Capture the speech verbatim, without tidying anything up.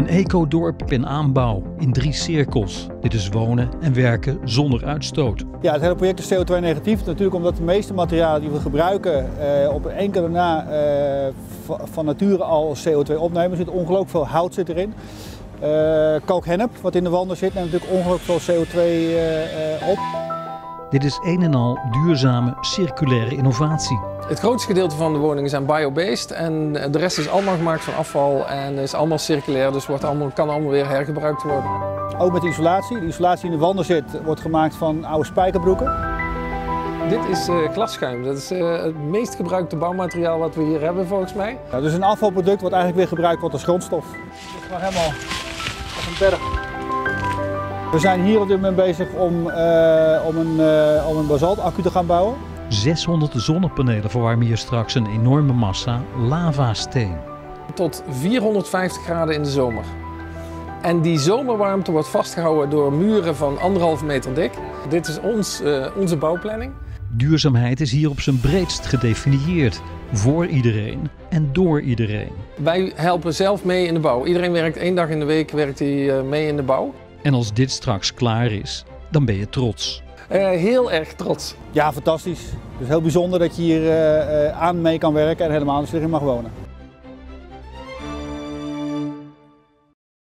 ecodorp in aanbouw in drie cirkels. Dit is wonen en werken zonder uitstoot. Ja, het hele project is C O twee negatief. Natuurlijk omdat de meeste materialen die we gebruiken eh, op enkele na eh, van nature al C O twee opnemen. Er zit ongelooflijk veel hout zit erin. Uh, kalkhennep wat in de wanden zit neemt natuurlijk ongelooflijk veel C O twee uh, uh, op. Dit is een en al duurzame circulaire innovatie. Het grootste gedeelte van de woningen zijn biobased en de rest is allemaal gemaakt van afval en is allemaal circulair, dus wordt allemaal, kan allemaal weer hergebruikt worden. Ook met de isolatie. De isolatie in de wanden zit, wordt gemaakt van oude spijkerbroeken. Dit is uh, glasschuim. Dat is uh, het meest gebruikte bouwmateriaal wat we hier hebben volgens mij. Ja, dus een afvalproduct wat eigenlijk weer gebruikt wordt als grondstof. Het is maar helemaal op een berg. We zijn hier op dit moment bezig om, uh, om een, uh, om een basaltaccu te gaan bouwen. zeshonderd zonnepanelen verwarmen hier straks een enorme massa lavasteen. Tot vierhonderdvijftig graden in de zomer. En die zomerwarmte wordt vastgehouden door muren van anderhalve meter dik. Dit is ons, uh, onze bouwplanning. Duurzaamheid is hier op zijn breedst gedefinieerd. Voor iedereen en door iedereen. Wij helpen zelf mee in de bouw. Iedereen werkt één dag in de week werkt hij, uh, mee in de bouw. En als dit straks klaar is, dan ben je trots. Uh, heel erg trots. Ja, fantastisch. Het is heel bijzonder dat je hier uh, uh, aan mee kan werken en helemaal in Sliedrecht mag wonen.